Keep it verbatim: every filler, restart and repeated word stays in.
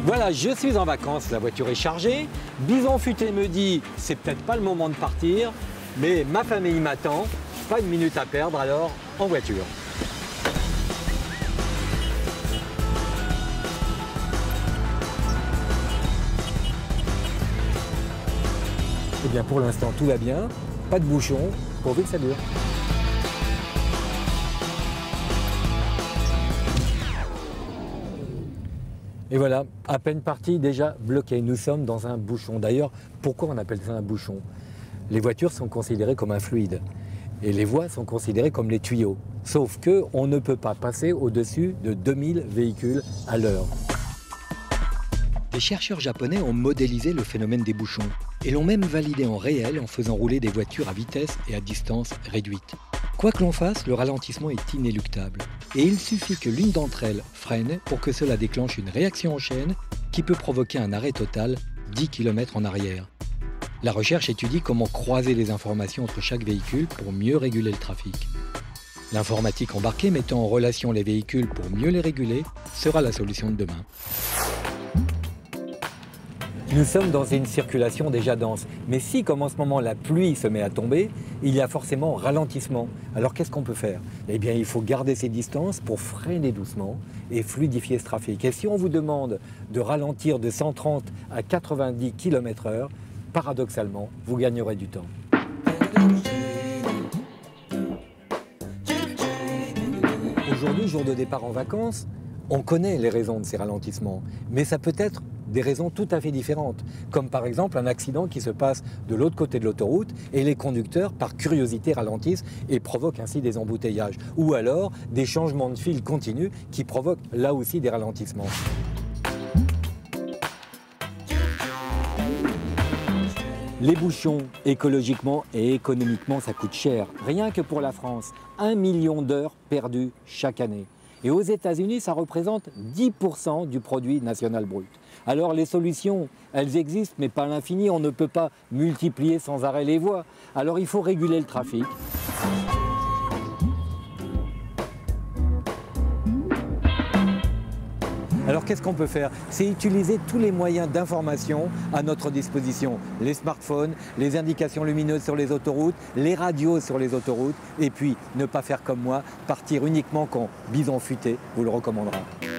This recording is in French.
Voilà, je suis en vacances, la voiture est chargée. Bison Futé me dit, c'est peut-être pas le moment de partir, mais ma famille m'attend. Pas une minute à perdre, alors en voiture. Eh bien, pour l'instant, tout va bien. Pas de bouchon, pourvu que ça dure. Et voilà, à peine parti, déjà bloqué. Nous sommes dans un bouchon. D'ailleurs, pourquoi on appelle ça un bouchon? Les voitures sont considérées comme un fluide et les voies sont considérées comme les tuyaux. Sauf qu'on ne peut pas passer au-dessus de deux mille véhicules à l'heure. Des chercheurs japonais ont modélisé le phénomène des bouchons et l'ont même validé en réel en faisant rouler des voitures à vitesse et à distance réduite. Quoi que l'on fasse, le ralentissement est inéluctable. Et il suffit que l'une d'entre elles freine pour que cela déclenche une réaction en chaîne qui peut provoquer un arrêt total dix kilomètres en arrière. La recherche étudie comment croiser les informations entre chaque véhicule pour mieux réguler le trafic. L'informatique embarquée mettant en relation les véhicules pour mieux les réguler sera la solution de demain. Nous sommes dans une circulation déjà dense, mais si comme en ce moment la pluie se met à tomber, il y a forcément ralentissement. Alors qu'est-ce qu'on peut faire? Eh bien il faut garder ses distances pour freiner doucement et fluidifier ce trafic. Et si on vous demande de ralentir de cent trente à quatre-vingt-dix kilomètres heure, paradoxalement, vous gagnerez du temps. Aujourd'hui, jour de départ en vacances, on connaît les raisons de ces ralentissements, mais ça peut être des raisons tout à fait différentes, comme par exemple un accident qui se passe de l'autre côté de l'autoroute et les conducteurs, par curiosité, ralentissent et provoquent ainsi des embouteillages, ou alors des changements de fil continus qui provoquent là aussi des ralentissements. Les bouchons, écologiquement et économiquement, ça coûte cher. Rien que pour la France, un million d'heures perdues chaque année. Et aux États-Unis, ça représente dix pour cent du produit national brut. Alors les solutions, elles existent, mais pas à l'infini. On ne peut pas multiplier sans arrêt les voies. Alors il faut réguler le trafic. Alors qu'est-ce qu'on peut faire? C'est utiliser tous les moyens d'information à notre disposition. Les smartphones, les indications lumineuses sur les autoroutes, les radios sur les autoroutes. Et puis, ne pas faire comme moi, partir uniquement quand Bison Futé vous le recommandera.